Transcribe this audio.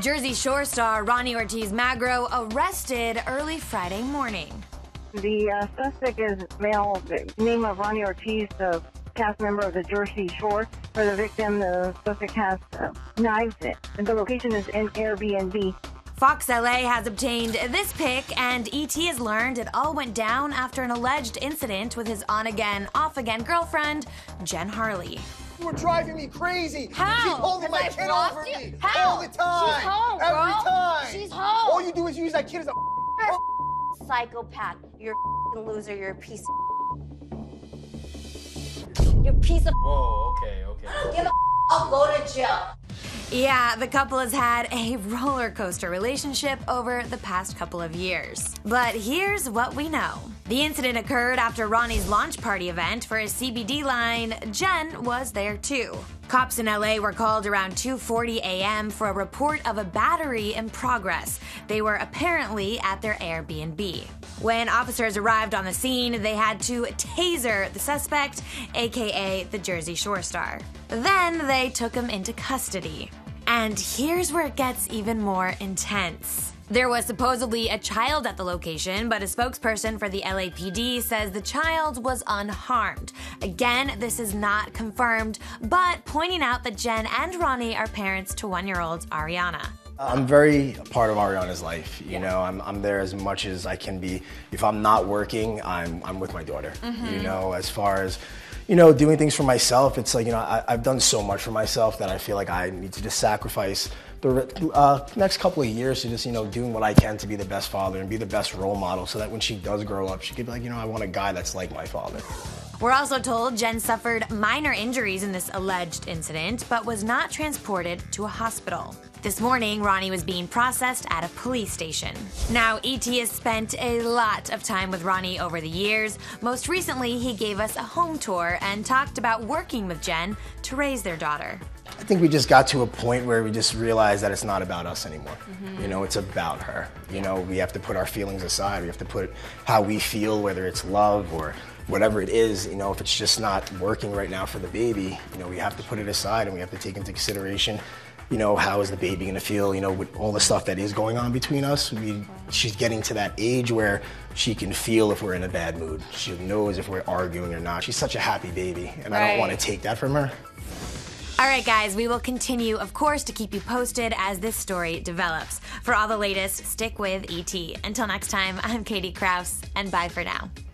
Jersey Shore star Ronnie Ortiz-Magro arrested early Friday morning. The suspect is male, the name of Ronnie Ortiz, the cast member of the Jersey Shore. For the victim, the suspect has knives, and the location is in Airbnb. Fox LA has obtained this pic, and ET has learned it all went down after an alleged incident with his on-again, off-again girlfriend, Jen Harley. You were driving me crazy. How? You keep holding my kid over you? me How? all the time. She's home, Every bro. time. She's home. All you do is use that kid as a You're a psychopath. You're a loser. You're a piece of You're a piece of Whoa, okay. Get the I'll go to jail. Yeah, the couple has had a roller coaster relationship over the past couple of years. But here's what we know. The incident occurred after Ronnie's launch party event for his CBD line. Jen was there too. Cops in LA were called around 2:40 a.m. for a report of a battery in progress. They were apparently at their Airbnb. When officers arrived on the scene, they had to taser the suspect, aka the Jersey Shore star. Then they took him into custody. And here's where it gets even more intense. There was supposedly a child at the location, but a spokesperson for the LAPD says the child was unharmed. Again, this is not confirmed, but pointing out that Jen and Ronnie are parents to 1-year-old Ariana. I'm very a part of Ariana's life. You know, I'm there as much as I can be. If I'm not working, I'm with my daughter. You know, as far as, you know, doing things for myself, it's like, you know, I've done so much for myself that I feel like I need to just sacrifice the next couple of years to just, you know, doing what I can to be the best father and be the best role model so that when she does grow up, she could be like, you know, I want a guy that's like my father. We're also told Jen suffered minor injuries in this alleged incident, but was not transported to a hospital. This morning, Ronnie was being processed at a police station. Now, ET has spent a lot of time with Ronnie over the years. Most recently, he gave us a home tour and talked about working with Jen to raise their daughter. I think we just got to a point where we just realized that it's not about us anymore. You know, it's about her. You know, we have to put our feelings aside. We have to put how we feel, whether it's love or whatever it is. You know, if it's just not working right now for the baby, you know, we have to put it aside and we have to take into consideration, you know, how is the baby gonna feel, you know, with all the stuff that is going on between us. She's getting to that age where she can feel if we're in a bad mood. She knows if we're arguing or not. She's such a happy baby, and I don't want to take that from her. All right, guys, we will continue, of course, to keep you posted as this story develops. For all the latest, stick with ET. Until next time, I'm Katie Kraus, and bye for now.